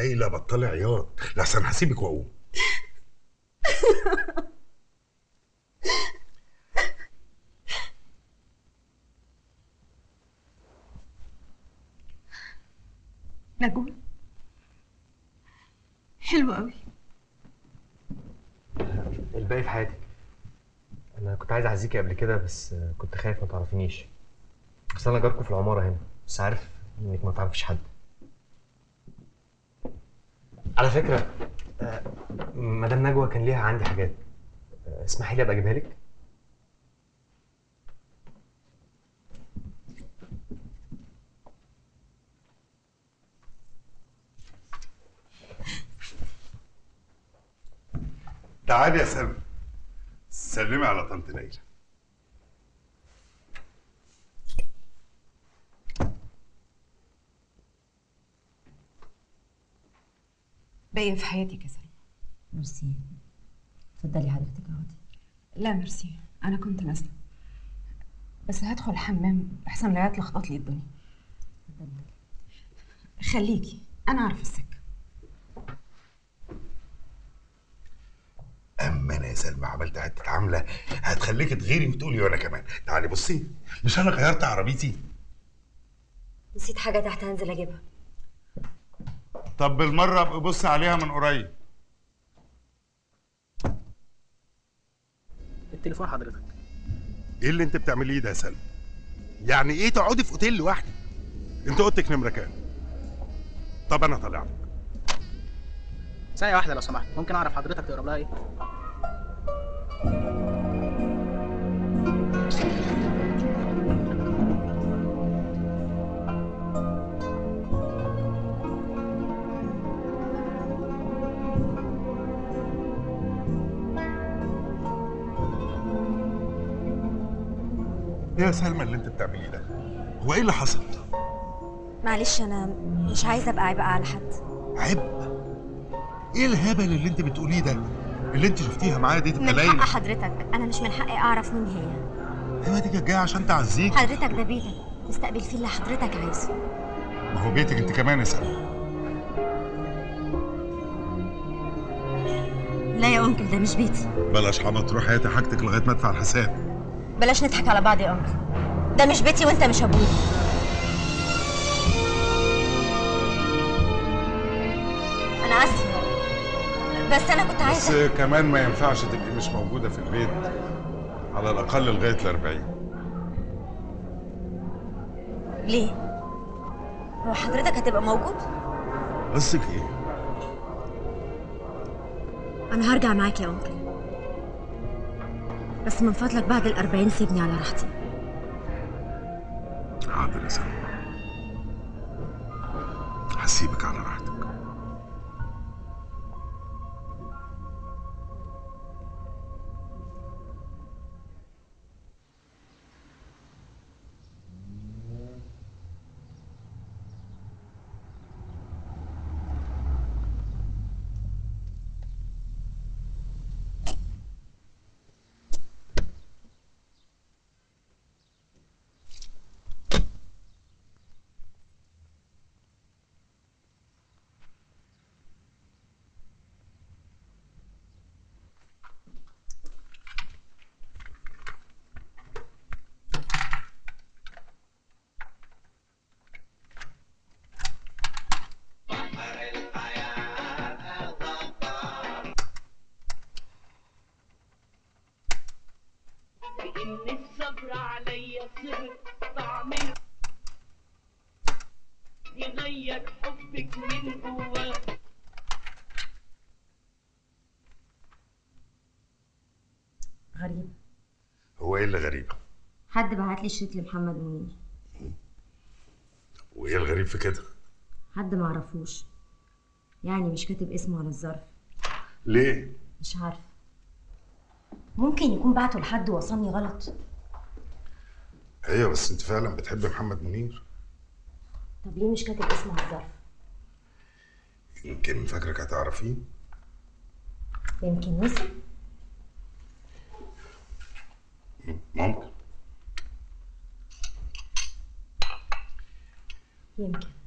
ليلى بطلي عياط لحسن هسيبك واقوم. نجوى حلو قوي. الباقي في حياتك. انا كنت عايز اعزيكي قبل كده بس كنت خايف ما تعرفينيش. اصل انا جاركم في العماره هنا بس عارف انك ما تعرفيش حد. على فكره مدام نجوى كان ليها عندي حاجات. اسمحي لي ابقى اجيبها لك. تعالي يا سلمى، سلمي على طنط ليلى. باقية في حياتك يا سلمى. ميرسي. اتفضلي حضرتك اقعدي. لا ميرسي، انا كنت نازله بس هدخل الحمام احسن العيال لخبط لي الدنيا. اتفضلي. خليكي انا عارفه السكه. اما انا يا سلمى عملت حته عامله هتخليكي تغيري وتقولي وانا كمان. تعالي بصي، مش انا غيرت عربيتي؟ نسيت حاجه تحت هنزل اجيبها. طب بالمره ابقي بصي عليها من قريب. التليفون حضرتك. ايه اللي انت بتعمليه ده يا سلمى؟ يعني ايه تقعدي في اوتيل لوحدك؟ انت اوضتك نمره كام؟ طب انا طالع لك. ثانية واحدة لو سمحت، ممكن أعرف حضرتك تقرب لها إيه؟ ايه يا سلمى اللي انت بتعمليه ده؟ هو ايه اللي حصل؟ معلش انا مش عايزه ابقى عبء على حد. عبء؟ ايه الهبل اللي انت بتقوليه ده؟ اللي انت شفتيها معايا دي تبقى من ليلى؟ حق حضرتك، انا مش من حقي اعرف مين هي. ايوه دي كانت جايه عشان تعزيك. حضرتك ده بيتك، تستقبل فيه اللي حضرتك عايزه. ما هو بيتك انت كمان يا سلمى. لا يا انكل، ده مش بيتي. بلاش عبط، روح هاتي حاجتك لغايه ما ادفع الحساب. بلاش نضحك على بعض يا انكل، ده مش بيتي وانت مش ابوي. انا اسفه بس انا كنت عايزه. بس كمان ما ينفعش تبقي مش موجوده في البيت على الاقل لغايه ال40. ليه؟ هو حضرتك هتبقى موجود؟ قصدك ايه؟ انا هرجع معاك يا انكل، بس من فضلك بعد ال40 سيبني على راحتي. حاضر يا سلمى، هسيبك على راحتك. إن الصبر عليا صبر طعمه يغير حبك من جواه. غريب. هو ايه اللي غريب؟ حد بعت لي شريط لمحمد منير. وايه الغريب في كده؟ حد معرفوش، يعني مش كاتب اسمه على الظرف. ليه؟ مش عارفه، ممكن يكون بعته لحد وصلني غلط. ايوه بس انت فعلا بتحب محمد منير؟ طب ليه مش كاتب اسمه على الظرف؟ يمكن فاكرك هتعرفيه. يمكن نسي. ممكن. يمكن.